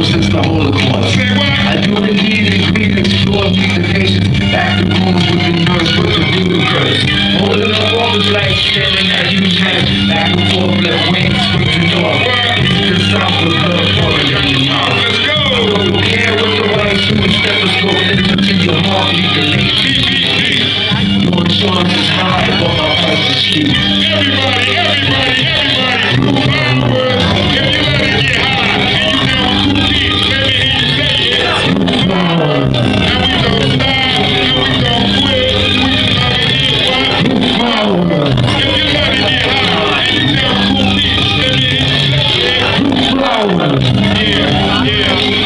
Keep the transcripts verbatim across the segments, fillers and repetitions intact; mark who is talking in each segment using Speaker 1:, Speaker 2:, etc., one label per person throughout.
Speaker 1: since the Holocaust. I do indeed agree to explore implications. Back to rooms with the nurse with the ludicrous. Holding up walls like standing at huge hands. Back and forth, left wing, swing to north. East and south with blood pouring down your mouth. Let's go! So prepare with the right suit and stethoscope. Listen to your heart, lead the link. Your insurance is high, but my price is cheap.
Speaker 2: Everybody, everybody, everybody, blue fireworks. If you let it get high, and you down with two kids, let me hear you say it. And we don't stop, and we don't quit. We just love it here, what? If you let it get high, and you down with two kids, let me hear you say it. Yeah, yeah.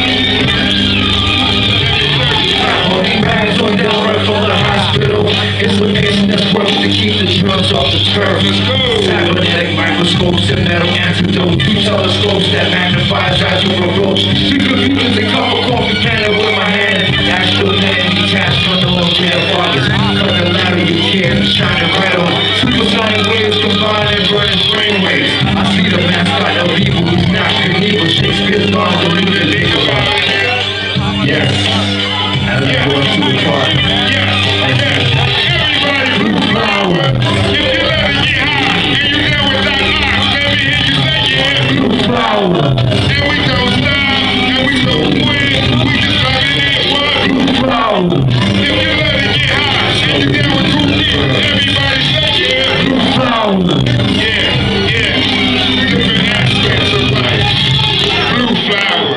Speaker 1: Information that's worth to keep the drugs off the turf. Cybernetic microscopes and metal antidote. Two telescopes that magnifies as you approach. Two computers and cup of coffee planet with my hand. Astral man detached from the old dead fathers. Cut the ladder you can't shine bright on. Supersonic waves combine and burning brain waves. I see the mascot of evil who's not Knievel. Shakespeare's lines of music to think about. Yes. As I go to the park.
Speaker 2: Yes. And we don't stop, and we don't quit, we just love it, what? If you let it get high, and you down with two kids, everybody say yeah. Yeah, yeah, we live in aspects of life. Blue flowers.